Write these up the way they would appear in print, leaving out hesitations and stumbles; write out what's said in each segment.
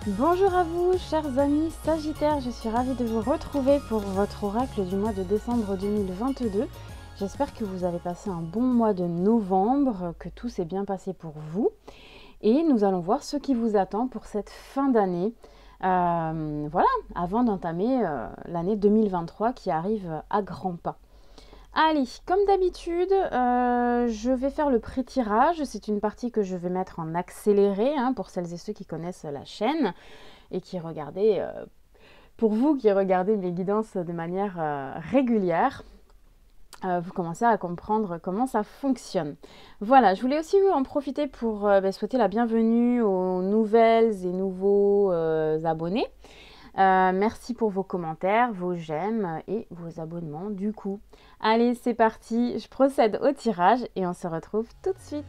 Bonjour à vous, chers amis Sagittaires, je suis ravie de vous retrouver pour votre oracle du mois de décembre 2022. J'espère que vous avez passé un bon mois de novembre, que tout s'est bien passé pour vous. Et nous allons voir ce qui vous attend pour cette fin d'année. Voilà, avant d'entamer l'année 2023 qui arrive à grands pas. Allez, comme d'habitude, je vais faire le pré-tirage. C'est une partie que je vais mettre en accéléré pour celles et ceux qui connaissent la chaîne et qui regardez, pour vous qui regardez mes guidances de manière régulière, vous commencez à comprendre comment ça fonctionne. Voilà, je voulais aussi en profiter pour souhaiter la bienvenue aux nouvelles et nouveaux abonnés. Merci pour vos commentaires, vos j'aime et vos abonnements du coup. Allez, c'est parti, je procède au tirage et on se retrouve tout de suite.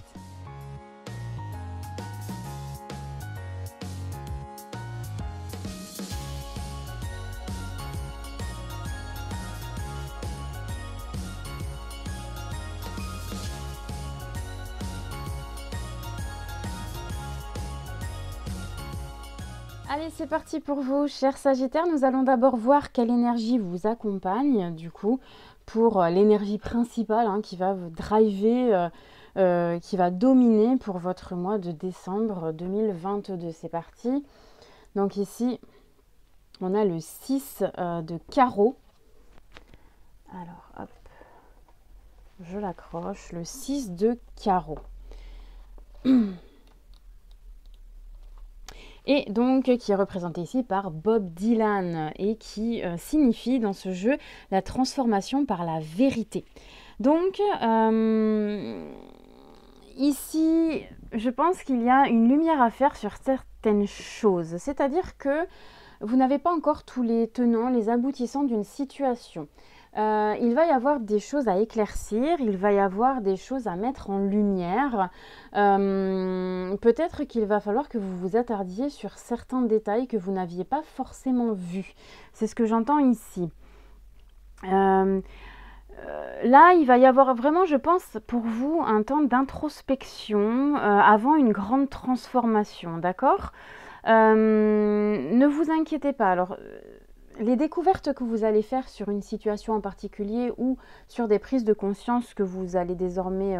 Allez, c'est parti pour vous, chers Sagittaires. Nous allons d'abord voir quelle énergie vous accompagne, du coup, pour l'énergie principale qui va vous driver, qui va dominer pour votre mois de décembre 2022. C'est parti. Donc ici, on a le 6 de carreau. Alors, hop, je l'accroche. Le 6 de carreau. Et donc qui est représenté ici par Bob Dylan et qui signifie dans ce jeu la transformation par la vérité. Donc ici, je pense qu'il y a une lumière à faire sur certaines choses, c'est-à-dire que vous n'avez pas encore tous les tenants, les aboutissants d'une situation. Il va y avoir des choses à éclaircir, il va y avoir des choses à mettre en lumière. Peut-être qu'il va falloir que vous vous attardiez sur certains détails que vous n'aviez pas forcément vus. C'est ce que j'entends ici. Là, il va y avoir vraiment, je pense, pour vous, un temps d'introspection avant une grande transformation, d'accord ? Ne vous inquiétez pas. Alors, les découvertes que vous allez faire sur une situation en particulier ou sur des prises de conscience que vous allez désormais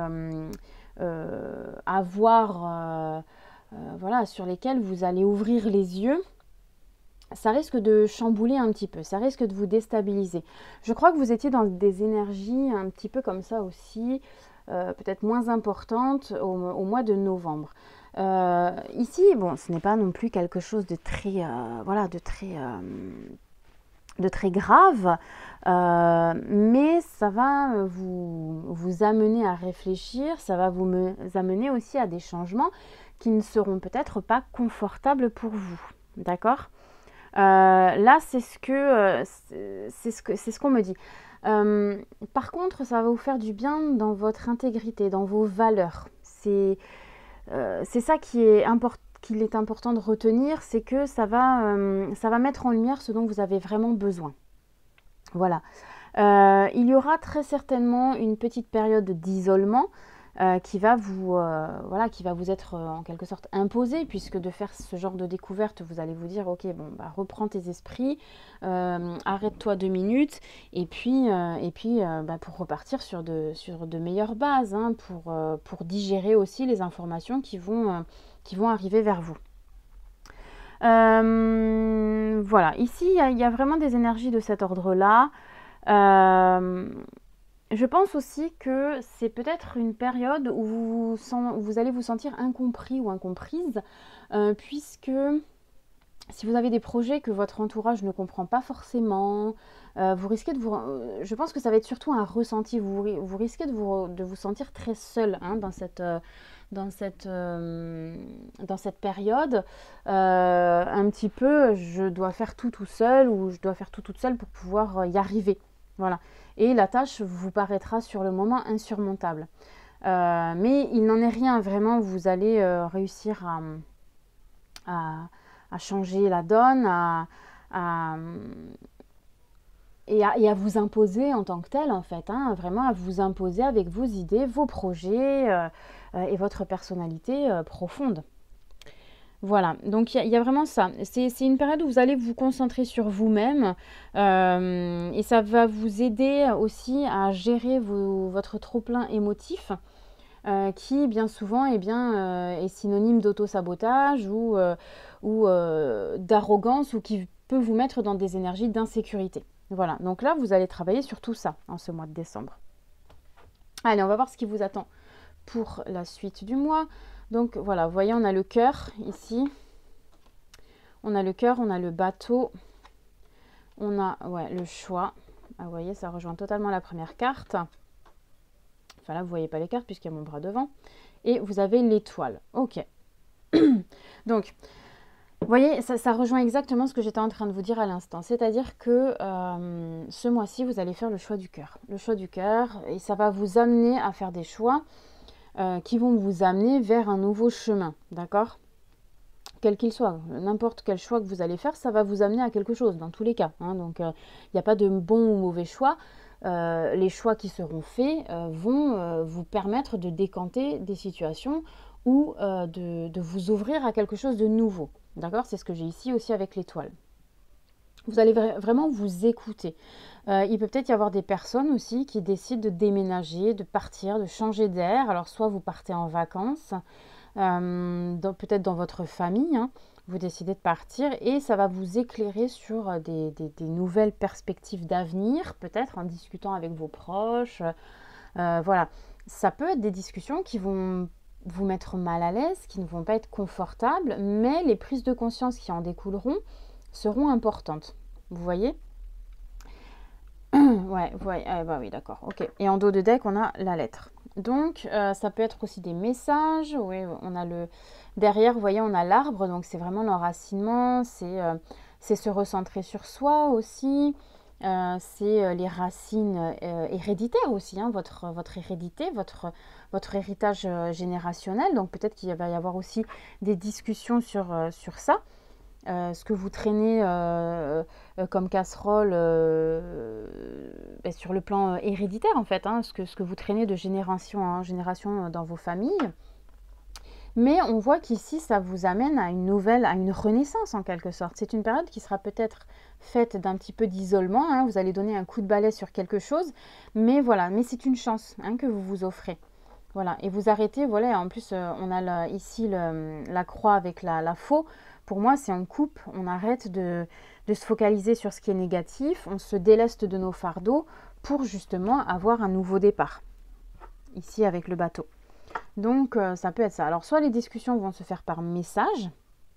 avoir, voilà, sur lesquelles vous allez ouvrir les yeux, ça risque de chambouler un petit peu, ça risque de vous déstabiliser. Je crois que vous étiez dans des énergies un petit peu comme ça aussi, peut-être moins importantes au mois de novembre. Ici, bon, ce n'est pas non plus quelque chose de très, voilà, de très grave, mais ça va vous amener à réfléchir, ça va vous amener aussi à des changements qui ne seront peut-être pas confortables pour vous, d'accord ? Là, c'est ce qu'on me dit. Par contre, ça va vous faire du bien dans votre intégrité, dans vos valeurs. C'est ça qu'il est important de retenir, c'est que ça va mettre en lumière ce dont vous avez vraiment besoin. Voilà. Il y aura très certainement une petite période d'isolement qui va vous être en quelque sorte imposée, puisque de faire ce genre de découverte, vous allez vous dire ok, bon, bah, reprends tes esprits, arrête-toi 2 minutes, et puis pour repartir sur de meilleures bases, pour digérer aussi les informations qui vont arriver vers vous. Voilà, ici il y a vraiment des énergies de cet ordre-là. Je pense aussi que c'est peut-être une période où vous allez vous sentir incompris ou incomprise, puisque si vous avez des projets que votre entourage ne comprend pas forcément, vous risquez de vous... je pense que ça va être surtout un ressenti, vous risquez de vous sentir très seul dans cette période, un petit peu, je dois faire tout seul ou je dois faire tout toute seule pour pouvoir y arriver. Voilà. Et la tâche vous paraîtra sur le moment insurmontable. Mais il n'en est rien, vraiment, vous allez réussir à changer la donne, et à vous imposer en tant que tel, en fait, vraiment à vous imposer avec vos idées, vos projets et votre personnalité profonde. Voilà, donc il y a vraiment ça. C'est une période où vous allez vous concentrer sur vous-même et ça va vous aider aussi à gérer votre trop-plein émotif qui bien souvent est synonyme d'auto-sabotage ou d'arrogance ou qui peut vous mettre dans des énergies d'insécurité. Voilà, donc là vous allez travailler sur tout ça en ce mois de décembre. Allez, on va voir ce qui vous attend pour la suite du mois. Donc voilà, vous voyez, on a le cœur ici. On a le cœur, on a le bateau. On a le choix. Ah, vous voyez, ça rejoint totalement la première carte. Enfin là, vous ne voyez pas les cartes puisqu'il y a mon bras devant. Et vous avez l'étoile. Ok. Donc, vous voyez, ça rejoint exactement ce que j'étais en train de vous dire à l'instant. C'est-à-dire que ce mois-ci, vous allez faire le choix du cœur. Le choix du cœur. Et ça va vous amener à faire des choix qui vont vous amener vers un nouveau chemin. D'accord ? Quel qu'il soit, n'importe quel choix que vous allez faire, ça va vous amener à quelque chose, dans tous les cas. Hein. Donc, il n'y a pas de bon ou mauvais choix. Les choix qui seront faits vont vous permettre de décanter des situations ou de vous ouvrir à quelque chose de nouveau. D'accord ? C'est ce que j'ai ici aussi avec l'étoile. Vous allez vraiment vous écouter. Il peut peut-être y avoir des personnes aussi qui décident de déménager, de partir, de changer d'air. Alors, soit vous partez en vacances, peut-être dans votre famille, hein, vous décidez de partir et ça va vous éclairer sur des nouvelles perspectives d'avenir, peut-être en discutant avec vos proches. Voilà, ça peut être des discussions qui vont vous mettre mal à l'aise, qui ne vont pas être confortables, mais les prises de conscience qui en découleront seront importantes. Vous voyez ? Ouais, bah oui, d'accord, ok. Et en dos de deck, on a la lettre. Donc, ça peut être aussi des messages. Oui, on a derrière, vous voyez, on a l'arbre. Donc, c'est vraiment l'enracinement. C'est se recentrer sur soi aussi. C'est les racines héréditaires aussi. Hein, votre hérédité, votre héritage générationnel. Donc, peut-être qu'il va y avoir aussi des discussions sur ça. Ce que vous traînez comme casserole sur le plan héréditaire en fait, hein, ce que vous traînez de génération en génération dans vos familles. Mais on voit qu'ici, ça vous amène à une renaissance en quelque sorte. C'est une période qui sera peut-être faite d'un petit peu d'isolement. Hein, vous allez donner un coup de balai sur quelque chose. Mais voilà, mais c'est une chance hein, que vous vous offrez. Voilà, et vous arrêtez, voilà, en plus, on a ici la croix avec la faux. Pour moi, c'est on coupe, on arrête de se focaliser sur ce qui est négatif, on se déleste de nos fardeaux pour justement avoir un nouveau départ. Ici, avec le bateau. Donc, ça peut être ça. Alors, soit les discussions vont se faire par message,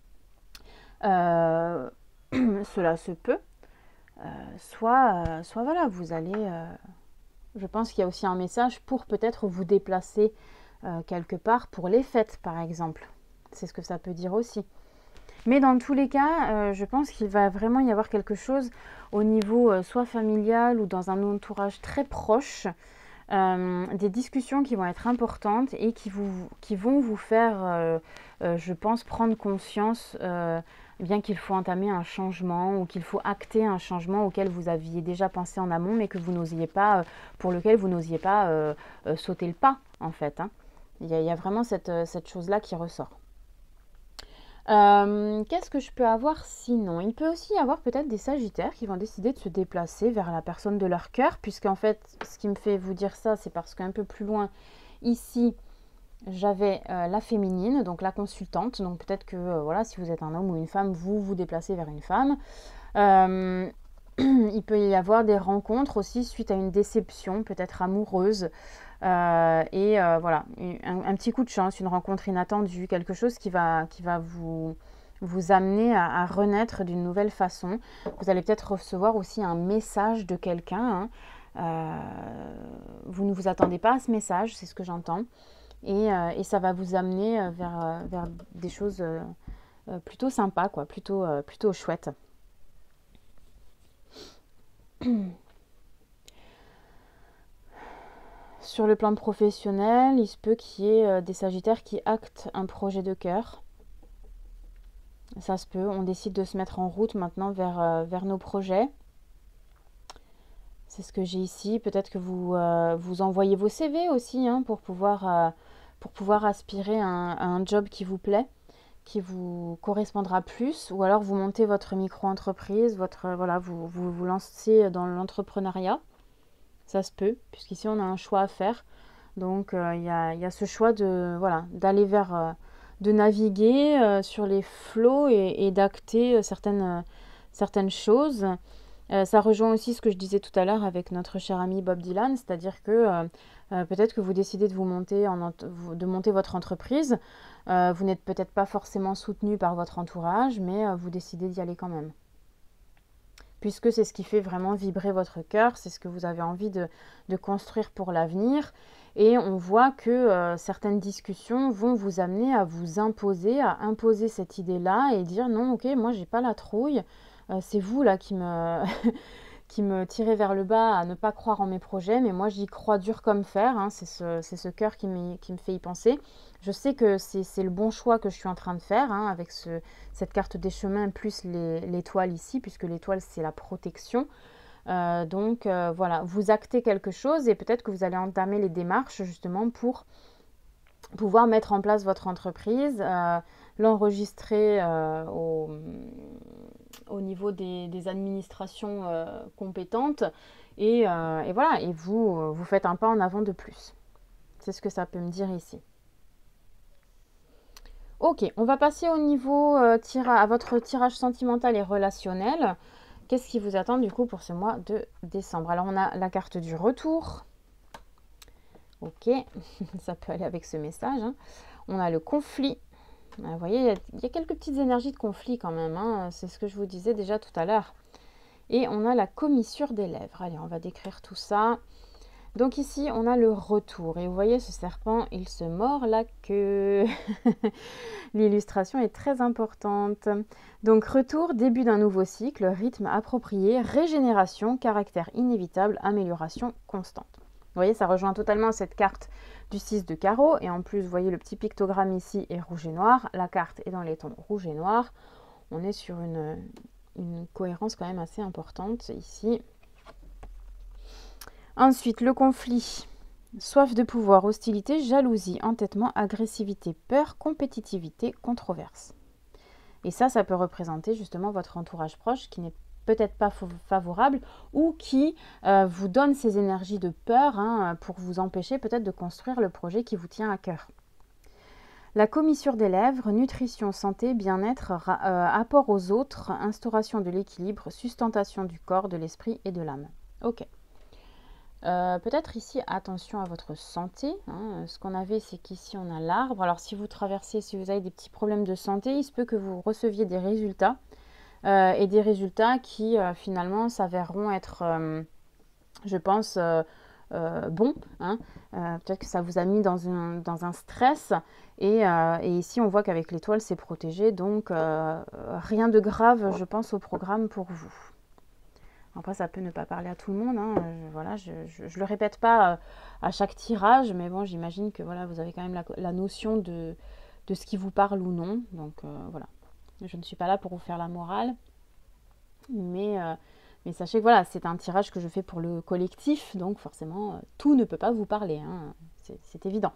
cela se peut, soit voilà, vous allez... je pense qu'il y a aussi un message pour peut-être vous déplacer quelque part pour les fêtes, par exemple. C'est ce que ça peut dire aussi. Mais dans tous les cas, je pense qu'il va vraiment y avoir quelque chose au niveau soit familial ou dans un entourage très proche, des discussions qui vont être importantes et qui vont vous faire, je pense, prendre conscience bien qu'il faut entamer un changement ou qu'il faut acter un changement auquel vous aviez déjà pensé en amont mais que vous n'osiez pas, pour lequel vous n'osiez pas sauter le pas en fait. Hein. Il y a vraiment cette chose-là qui ressort. Qu'est-ce que je peux avoir sinon? Il peut aussi y avoir peut-être des sagittaires qui vont décider de se déplacer vers la personne de leur cœur, puisqu'en fait, ce qui me fait vous dire ça, c'est parce qu'un peu plus loin, ici, j'avais la féminine, donc la consultante. Donc peut-être que, voilà, si vous êtes un homme ou une femme, vous vous déplacez vers une femme. Il peut y avoir des rencontres aussi suite à une déception, peut-être amoureuse. Voilà, un petit coup de chance, une rencontre inattendue, quelque chose qui va vous amener à renaître d'une nouvelle façon. Vous allez peut-être recevoir aussi un message de quelqu'un. Hein. Vous ne vous attendez pas à ce message, c'est ce que j'entends. Et ça va vous amener vers des choses plutôt sympas, quoi, plutôt chouettes. Sur le plan professionnel, il se peut qu'il y ait des sagittaires qui actent un projet de cœur. Ça se peut, on décide de se mettre en route maintenant vers nos projets. C'est ce que j'ai ici. Peut-être que vous envoyez vos CV aussi hein, pour pouvoir aspirer à un job qui vous plaît, qui vous correspondra plus, ou alors vous montez votre micro-entreprise, voilà, vous lancez dans l'entrepreneuriat. Ça se peut, puisqu'ici on a un choix à faire. Donc il y a ce choix de voilà, d'aller vers, de naviguer sur les flots et d'acter certaines choses. Ça rejoint aussi ce que je disais tout à l'heure avec notre cher ami Bob Dylan, c'est-à-dire que peut-être que vous décidez de monter votre entreprise. Vous n'êtes peut-être pas forcément soutenu par votre entourage, mais vous décidez d'y aller quand même. Puisque c'est ce qui fait vraiment vibrer votre cœur, c'est ce que vous avez envie de construire pour l'avenir. Et on voit que certaines discussions vont vous amener à vous imposer, à imposer cette idée-là et dire non, ok, moi j'ai pas la trouille, c'est vous là qui me, qui me tirez vers le bas à ne pas croire en mes projets, mais moi j'y crois dur comme fer, hein, c'est ce cœur qui me fait y penser. Je sais que c'est le bon choix que je suis en train de faire, hein, avec cette carte des chemins plus l'étoile ici, puisque l'étoile c'est la protection. Donc voilà, vous actez quelque chose et peut-être que vous allez entamer les démarches justement pour pouvoir mettre en place votre entreprise, l'enregistrer au niveau des administrations compétentes et voilà, et vous faites un pas en avant de plus. C'est ce que ça peut me dire ici. Ok, on va passer au niveau à votre tirage sentimental et relationnel. Qu'est-ce qui vous attend du coup pour ce mois de décembre? Alors on a la carte du retour. Ok, ça peut aller avec ce message. Hein. On a le conflit. Vous voyez, il y a quelques petites énergies de conflit quand même. Hein. C'est ce que je vous disais déjà tout à l'heure. Et on a la commissure des lèvres. Allez, on va décrire tout ça. Donc ici, on a le retour. Et vous voyez, ce serpent, il se mord la queue. L'illustration est très importante. Donc retour, début d'un nouveau cycle, rythme approprié, régénération, caractère inévitable, amélioration constante. Vous voyez, ça rejoint totalement cette carte du 6 de carreau. Et en plus, vous voyez le petit pictogramme ici est rouge et noir. La carte est dans les tons rouge et noir. On est sur une cohérence quand même assez importante ici. Ensuite, le conflit. Soif de pouvoir, hostilité, jalousie, entêtement, agressivité, peur, compétitivité, controverse. Et ça peut représenter justement votre entourage proche qui n'est peut-être pas favorable ou qui vous donne ces énergies de peur hein, pour vous empêcher peut-être de construire le projet qui vous tient à cœur. La commissure des lèvres, nutrition, santé, bien-être, apport aux autres, instauration de l'équilibre, sustentation du corps, de l'esprit et de l'âme. Ok. Peut-être ici, attention à votre santé. Hein. Ce qu'on avait, c'est qu'ici, on a l'arbre. Alors, si vous avez des petits problèmes de santé, il se peut que vous receviez des résultats. Et des résultats qui, finalement, s'avéreront être, je pense, bons. Hein. Peut-être que ça vous a mis dans un stress. Et ici, on voit qu'avec l'étoile, c'est protégé. Donc, rien de grave, je pense, au programme pour vous. Après, ça peut ne pas parler à tout le monde. Hein. Voilà, je le répète pas à chaque tirage, mais bon, j'imagine que voilà, vous avez quand même la notion de ce qui vous parle ou non. Donc voilà, je ne suis pas là pour vous faire la morale, mais sachez que voilà, c'est un tirage que je fais pour le collectif, donc forcément, tout ne peut pas vous parler. Hein. C'est évident.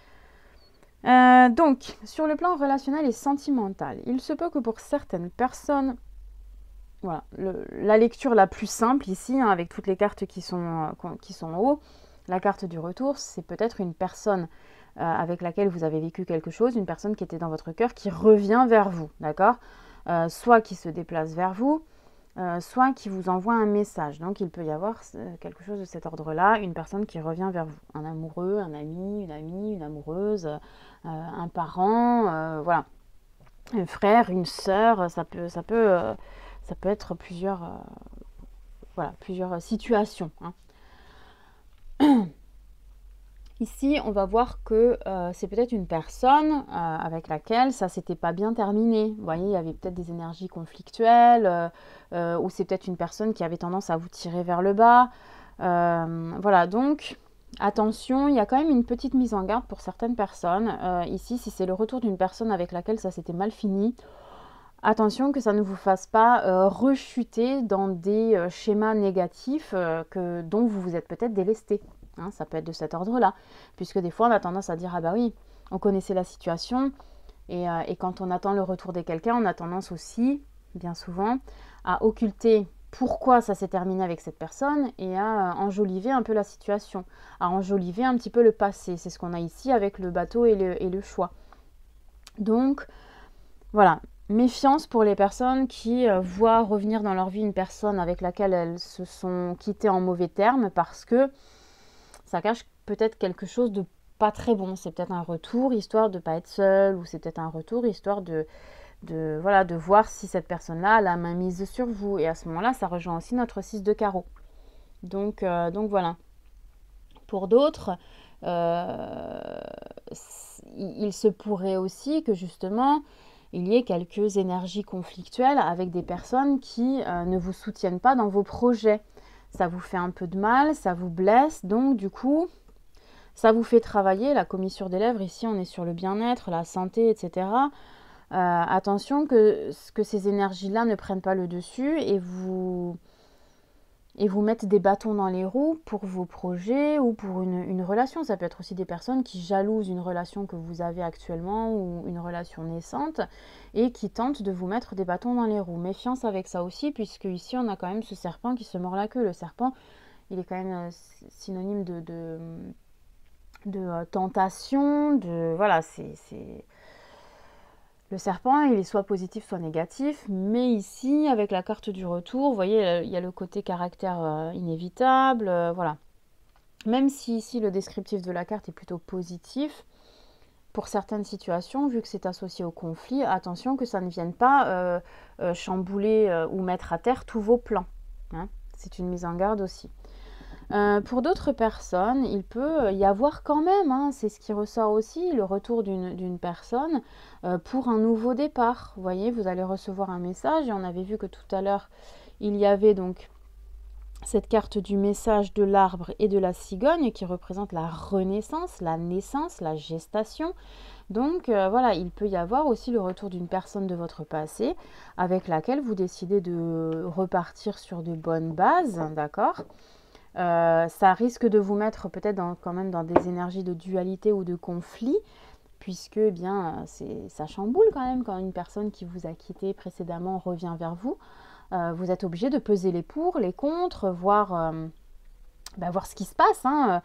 Donc, sur le plan relationnel et sentimental, il se peut que pour certaines personnes, voilà, la lecture la plus simple ici, hein, avec toutes les cartes qui sont en haut, la carte du retour, c'est peut-être une personne avec laquelle vous avez vécu quelque chose, une personne qui était dans votre cœur, qui revient vers vous, d'accord, soit qui se déplace vers vous, soit qui vous envoie un message. Donc il peut y avoir quelque chose de cet ordre-là, une personne qui revient vers vous, un amoureux, un ami, une amie, une amoureuse, un parent, voilà, un frère, une sœur, ça peut être plusieurs situations. Hein. Ici, on va voir que c'est peut-être une personne avec laquelle ça s'était pas bien terminé. Vous voyez, il y avait peut-être des énergies conflictuelles, ou c'est peut-être une personne qui avait tendance à vous tirer vers le bas. Voilà, donc attention, il y a quand même une petite mise en garde pour certaines personnes. Ici, si c'est le retour d'une personne avec laquelle ça s'était mal fini, attention que ça ne vous fasse pas rechuter dans des schémas négatifs dont vous vous êtes peut-être délesté. Ça peut être de cet ordre-là, puisque des fois on a tendance à dire « Ah bah oui, on connaissait la situation, Et quand on attend le retour de quelqu'un, on a tendance aussi, bien souvent, à occulter pourquoi ça s'est terminé avec cette personne et à enjoliver un peu la situation, à enjoliver un petit peu le passé. C'est ce qu'on a ici avec le bateau et le choix. Donc, voilà, méfiance pour les personnes qui voient revenir dans leur vie une personne avec laquelle elles se sont quittées en mauvais termes parce que ça cache peut-être quelque chose de pas très bon. C'est peut-être un retour histoire de ne pas être seule, ou c'est peut-être un retour histoire de voir si cette personne-là a la main mise sur vous. Et à ce moment-là, ça rejoint aussi notre 6 de carreau. Donc voilà. Pour d'autres, il se pourrait aussi que justement, il y ait quelques énergies conflictuelles avec des personnes qui ne vous soutiennent pas dans vos projets. Ça vous fait un peu de mal, ça vous blesse, donc du coup, ça vous fait travailler. La commissure des lèvres, ici, on est sur le bien-être, la santé, etc. Attention que ces énergies-là ne prennent pas le dessus et vous mettent des bâtons dans les roues pour vos projets ou pour une relation. Ça peut être aussi des personnes qui jalousent une relation que vous avez actuellement ou une relation naissante et qui tentent de vous mettre des bâtons dans les roues. Méfiance avec ça aussi, puisque ici on a quand même ce serpent qui se mord la queue. Le serpent, il est quand même synonyme de tentation, voilà, le serpent, il est soit positif, soit négatif, mais ici, avec la carte du retour, vous voyez, il y a le côté caractère inévitable, voilà. Même si ici, le descriptif de la carte est plutôt positif, pour certaines situations, vu que c'est associé au conflit, attention que ça ne vienne pas chambouler ou mettre à terre tous vos plans. Hein. C'est une mise en garde aussi. Pour d'autres personnes, il peut y avoir quand même, hein, c'est ce qui ressort aussi, le retour d'une personne pour un nouveau départ. Vous voyez, vous allez recevoir un message et on avait vu que tout à l'heure, il y avait donc cette carte du message de l'arbre et de la cigogne qui représente la renaissance, la naissance, la gestation. Donc voilà, il peut y avoir aussi le retour d'une personne de votre passé avec laquelle vous décidez de repartir sur de bonnes bases, d'accord ? Ça risque de vous mettre peut-être quand même dans des énergies de dualité ou de conflit, puisque eh bien, ça chamboule quand même quand une personne qui vous a quitté précédemment revient vers vous. Vous êtes obligé de peser les pour, les contre, voir ce qui se passe. Hein,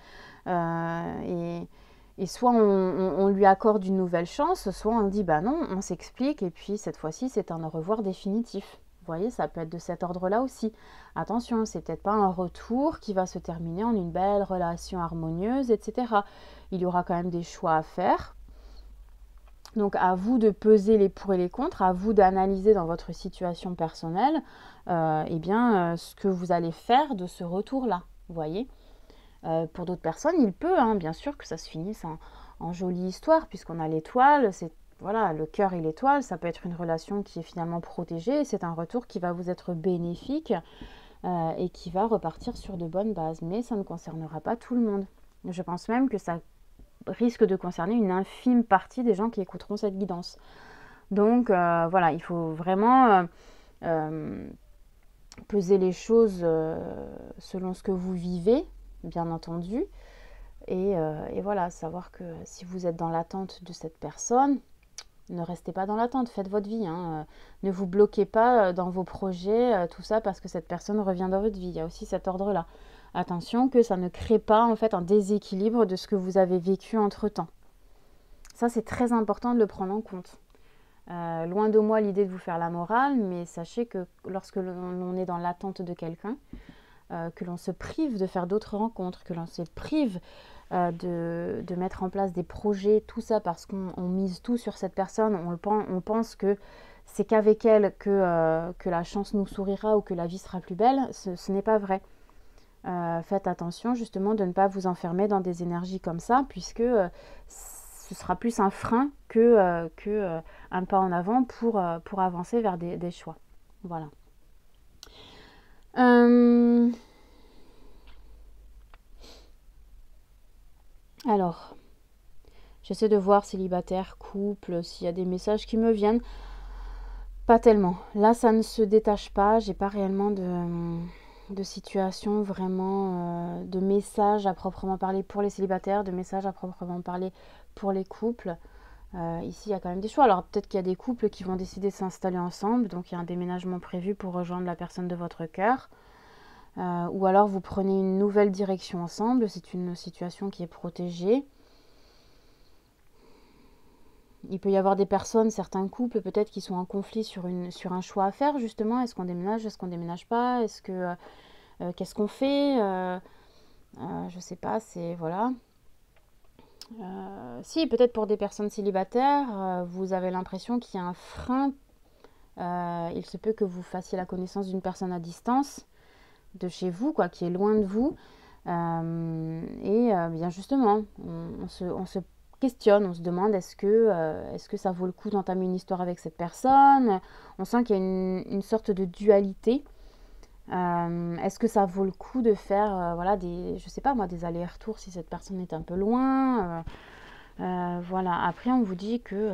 et soit on lui accorde une nouvelle chance, soit on dit bah non, on s'explique, et puis cette fois-ci c'est un au revoir définitif. Vous voyez, ça peut être de cet ordre-là aussi. Attention, c'est peut-être pas un retour qui va se terminer en une belle relation harmonieuse, etc. Il y aura quand même des choix à faire. Donc à vous de peser les pour et les contre, à vous d'analyser dans votre situation personnelle ce que vous allez faire de ce retour-là. Vous voyez, pour d'autres personnes, il peut, hein, bien sûr, que ça se finisse en jolie histoire, puisqu'on a l'étoile, c'est voilà, le cœur et l'étoile, ça peut être une relation qui est finalement protégée, c'est un retour qui va vous être bénéfique et qui va repartir sur de bonnes bases, mais ça ne concernera pas tout le monde. Je pense même que ça risque de concerner une infime partie des gens qui écouteront cette guidance. Donc voilà, il faut vraiment peser les choses selon ce que vous vivez, bien entendu, et voilà, savoir que si vous êtes dans l'attente de cette personne, ne restez pas dans l'attente, faites votre vie. Hein. Ne vous bloquez pas dans vos projets, tout ça, parce que cette personne revient dans votre vie. Il y a aussi cet ordre-là. Attention que ça ne crée pas en fait un déséquilibre de ce que vous avez vécu entre-temps. Ça, c'est très important de le prendre en compte. Loin de moi l'idée de vous faire la morale, mais sachez que lorsque l'on est dans l'attente de quelqu'un, que l'on se prive de faire d'autres rencontres, que l'on se prive de mettre en place des projets, tout ça parce qu'on mise tout sur cette personne, on pense que c'est qu'avec elle que la chance nous sourira ou que la vie sera plus belle, ce n'est pas vrai. Faites attention justement de ne pas vous enfermer dans des énergies comme ça, puisque ce sera plus un frein que un pas en avant pour avancer vers des choix. Voilà. Alors, j'essaie de voir célibataire, couple, s'il y a des messages qui me viennent. Pas tellement. Là, ça ne se détache pas. J'ai pas réellement de situation vraiment, de messages à proprement parler pour les célibataires, de messages à proprement parler pour les couples. Ici, il y a quand même des choix. Alors, peut-être qu'il y a des couples qui vont décider de s'installer ensemble. Donc, il y a un déménagement prévu pour rejoindre la personne de votre cœur. Ou alors, vous prenez une nouvelle direction ensemble. C'est une situation qui est protégée. Il peut y avoir des personnes, certains couples peut-être qui sont en conflit sur un choix à faire, justement. Est-ce qu'on déménage, est-ce qu'on déménage pas? Qu'est-ce qu'on fait? Je sais pas, c'est... Voilà. Si, peut-être pour des personnes célibataires, vous avez l'impression qu'il y a un frein. Il se peut que vous fassiez la connaissance d'une personne à distance de chez vous, quoi, qui est loin de vous. Bien justement, on se questionne, on se demande est-ce que ça vaut le coup d'entamer une histoire avec cette personne? On sent qu'il y a une sorte de dualité. Est-ce que ça vaut le coup de faire voilà, je sais pas moi, des allers-retours si cette personne est un peu loin? Voilà. Après, on vous dit que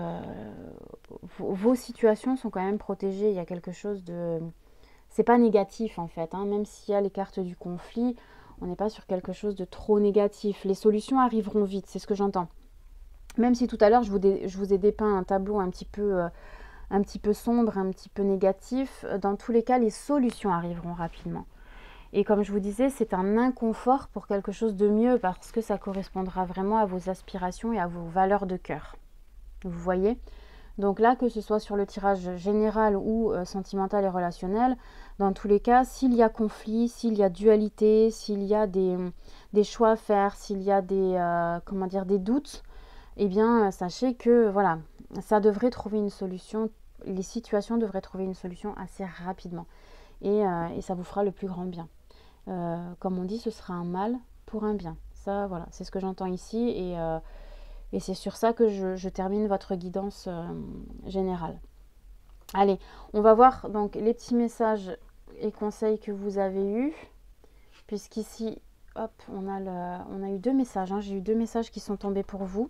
vos situations sont quand même protégées. Il y a quelque chose de... C'est pas négatif en fait, hein. Même s'il y a les cartes du conflit, on n'est pas sur quelque chose de trop négatif. Les solutions arriveront vite, c'est ce que j'entends. Même si tout à l'heure, je vous ai dépeint un tableau un petit peu sombre, un petit peu négatif, dans tous les cas, les solutions arriveront rapidement. Et comme je vous disais, c'est un inconfort pour quelque chose de mieux parce que ça correspondra vraiment à vos aspirations et à vos valeurs de cœur. Vous voyez? Donc là, que ce soit sur le tirage général ou sentimental et relationnel, dans tous les cas, s'il y a conflit, s'il y a dualité, s'il y a des choix à faire, s'il y a des doutes, eh bien, sachez que voilà, ça devrait trouver une solution, les situations devraient trouver une solution assez rapidement. Et ça vous fera le plus grand bien. Comme on dit, ce sera un mal pour un bien. Ça, voilà, c'est ce que j'entends ici. Et c'est sur ça que je termine votre guidance générale. Allez, on va voir donc les petits messages et conseils que vous avez eus. Puisqu'ici, hop, on a eu 2 messages. Hein. J'ai eu 2 messages qui sont tombés pour vous.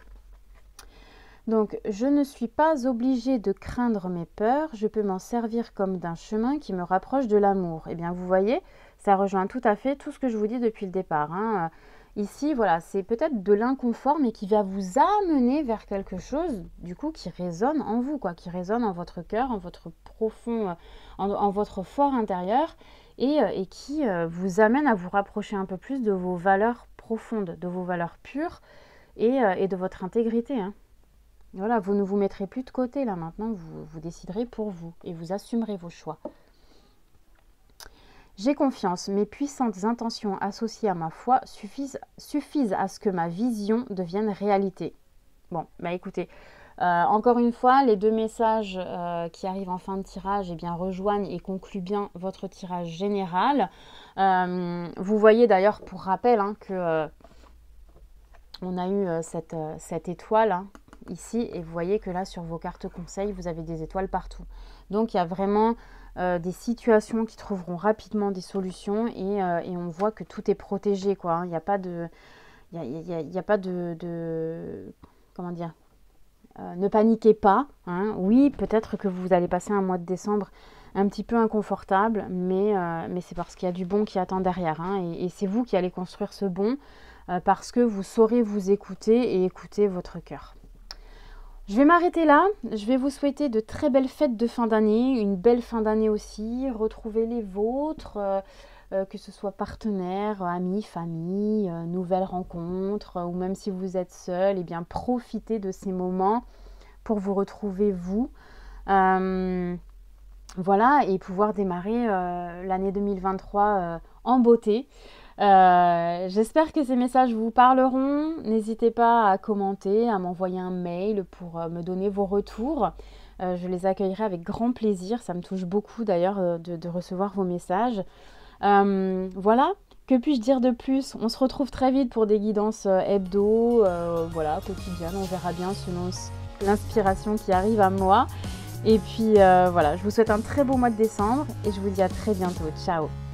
Donc, je ne suis pas obligée de craindre mes peurs, je peux m'en servir comme d'un chemin qui me rapproche de l'amour. Eh bien, vous voyez, ça rejoint tout à fait tout ce que je vous dis depuis le départ. Hein. Ici, voilà, c'est peut-être de l'inconfort, mais qui va vous amener vers quelque chose, du coup, qui résonne en vous, quoi, qui résonne en votre cœur, en votre profond, en votre fort intérieur, et qui vous amène à vous rapprocher un peu plus de vos valeurs profondes, de vos valeurs pures, et de votre intégrité, hein. Voilà, vous ne vous mettrez plus de côté là maintenant, vous déciderez pour vous et vous assumerez vos choix. J'ai confiance, mes puissantes intentions associées à ma foi suffisent à ce que ma vision devienne réalité. Bon, bah écoutez, encore une fois, les 2 messages qui arrivent en fin de tirage eh bien, rejoignent et concluent bien votre tirage général. Vous voyez d'ailleurs, pour rappel, hein, que on a eu cette étoile, hein, ici, et vous voyez que là sur vos cartes conseils vous avez des étoiles partout. Donc il y a vraiment des situations qui trouveront rapidement des solutions et on voit que tout est protégé, quoi, hein. Il n'y a pas de comment dire, ne paniquez pas, hein. Oui, peut-être que vous allez passer un mois de décembre un petit peu inconfortable, mais c'est parce qu'il y a du bon qui attend derrière, hein, et c'est vous qui allez construire ce bon parce que vous saurez vous écouter et écouter votre cœur. Je vais m'arrêter là. Je vais vous souhaiter de très belles fêtes de fin d'année, une belle fin d'année aussi. Retrouvez les vôtres, que ce soit partenaires, amis, famille, nouvelles rencontres, ou même si vous êtes seul, eh bien profitez de ces moments pour vous retrouver vous. Voilà, et pouvoir démarrer l'année 2023 en beauté. J'espère que ces messages vous parleront. N'hésitez pas à commenter, à m'envoyer un mail pour me donner vos retours. Je les accueillerai avec grand plaisir. Ça me touche beaucoup d'ailleurs de recevoir vos messages. Voilà, que puis-je dire de plus? On se retrouve très vite pour des guidances hebdo, voilà, quotidiennes. On verra bien selon l'inspiration qui arrive à moi. Et puis voilà, je vous souhaite un très beau mois de décembre et je vous dis à très bientôt. Ciao!